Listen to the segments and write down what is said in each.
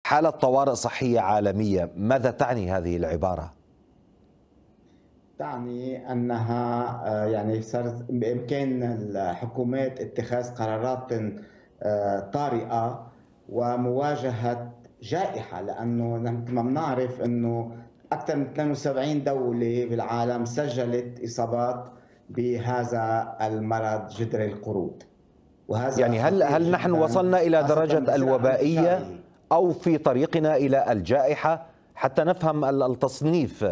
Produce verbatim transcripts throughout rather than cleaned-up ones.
حالة طوارئ صحية عالمية، ماذا تعني هذه العبارة؟ تعني أنها آه، يعني صارت بإمكان الحكومات اتخاذ قرارات آه، طارئة ومواجهة جائحة، لأنه مثل ما بنعرف أنه أكثر من اثنين وسبعين دولة بالعالم سجلت إصابات بهذا المرض جدري القرود، وهذا يعني هل خطير هل نحن جدا وصلنا إلى خاصة درجة بسرعة الوبائية انتشاره. أو في طريقنا إلى الجائحة حتى نفهم التصنيف؟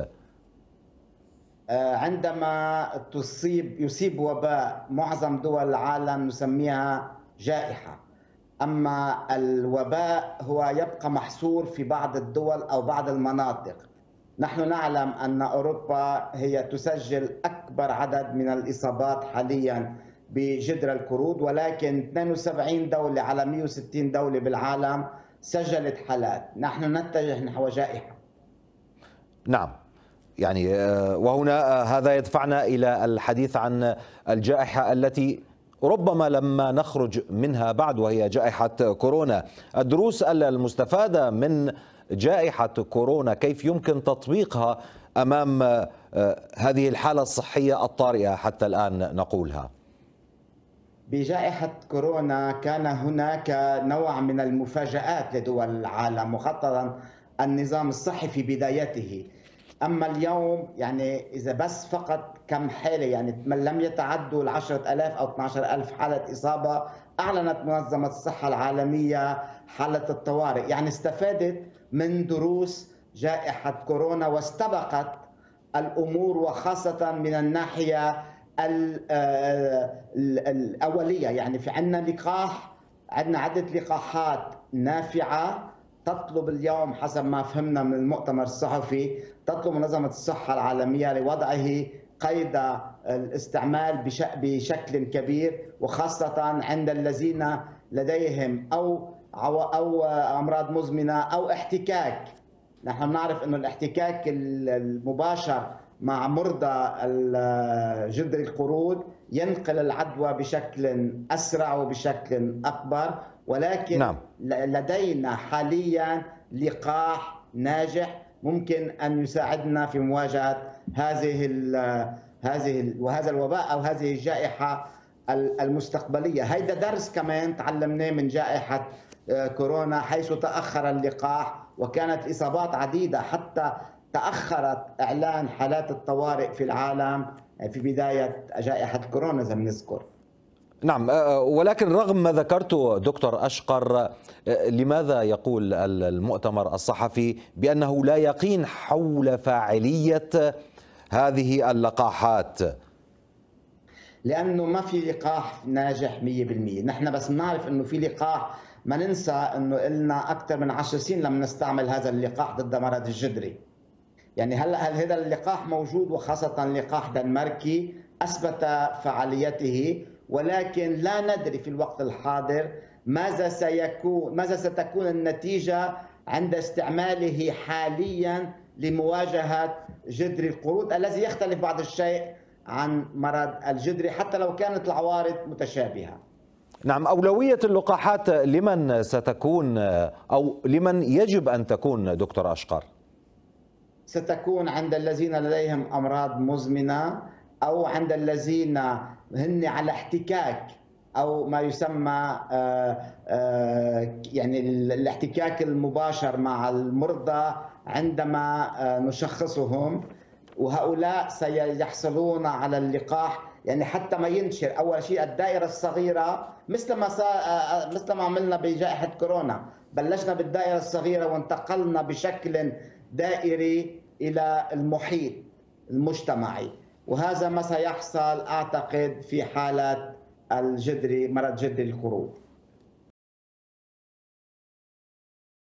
عندما تصيب يصيب وباء معظم دول العالم نسميها جائحة، أما الوباء هو يبقى محصور في بعض الدول أو بعض المناطق. نحن نعلم أن أوروبا هي تسجل أكبر عدد من الإصابات حاليا بجدرى القرود، ولكن اثنين وسبعين دولة على مئة وستين دولة بالعالم سجلت حالات. نحن نتجه نحو جائحة. نعم، يعني آه، وهنا آه، هذا يدفعنا إلى الحديث عن الجائحة التي ربما لما نخرج منها بعد، وهي جائحة كورونا. الدروس المستفادة من جائحة كورونا كيف يمكن تطبيقها أمام آه، هذه الحالة الصحية الطارئة حتى الآن نقولها؟ بجائحة كورونا كان هناك نوع من المفاجآت لدول العالم، وخاصة النظام الصحي في بدايته. أما اليوم يعني إذا بس فقط كم حالة، يعني من لم يتعدوا العشرة ألاف أو اثني عشر ألف حالة إصابة، أعلنت منظمة الصحة العالمية حالة الطوارئ. يعني استفادت من دروس جائحة كورونا واستبقت الأمور، وخاصة من الناحية الأولية. يعني في عندنا لقاح، عندنا عدة لقاحات نافعة تطلب اليوم حسب ما فهمنا من المؤتمر الصحفي، تطلب منظمة الصحة العالمية لوضعه قيد الاستعمال بشكل كبير، وخاصة عند الذين لديهم أو أو أمراض مزمنة أو احتكاك. نحن نعرف أن الاحتكاك المباشر مع مرضى جدري القرود ينقل العدوى بشكل أسرع وبشكل أكبر، ولكن نعم. لدينا حاليا لقاح ناجح ممكن أن يساعدنا في مواجهة هذه ال هذه ال وهذا الوباء أو هذه الجائحة المستقبلية. هيدا درس كمان تعلمناه من جائحة كورونا، حيث تأخر اللقاح وكانت الإصابات عديدة، حتى تأخرت إعلان حالات الطوارئ في العالم في بداية جائحة كورونا إذا بنذكر. نعم، ولكن رغم ما ذكرته دكتور أشقر، لماذا يقول المؤتمر الصحفي بأنه لا يقين حول فاعلية هذه اللقاحات؟ لأنه ما في لقاح ناجح مية بالمية. نحن بس بنعرف أنه في لقاح، ما ننسى أنه إلنا أكثر من عشر سنين لم نستعمل هذا اللقاح ضد مرض الجدري. يعني هلا هذا اللقاح موجود، وخاصة لقاح دنماركي أثبت فعاليته، ولكن لا ندري في الوقت الحاضر ماذا سيكون ماذا ستكون النتيجة عند استعماله حاليا لمواجهة جدري القرود الذي يختلف بعض الشيء عن مرض الجدري حتى لو كانت العوارض متشابهة. نعم، أولوية اللقاحات لمن ستكون أو لمن يجب أن تكون دكتور أشقر؟ ستكون عند الذين لديهم أمراض مزمنة، أو عند الذين هن على احتكاك أو ما يسمى يعني الاحتكاك المباشر مع المرضى عندما نشخصهم، وهؤلاء سيحصلون على اللقاح. يعني حتى ما ينتشر أول شيء الدائرة الصغيرة، مثل ما مثل ما عملنا بجائحة كورونا، بلشنا بالدائرة الصغيرة وانتقلنا بشكل دائري إلى المحيط المجتمعي، وهذا ما سيحصل أعتقد في حالة الجدري مرض جدري القرود.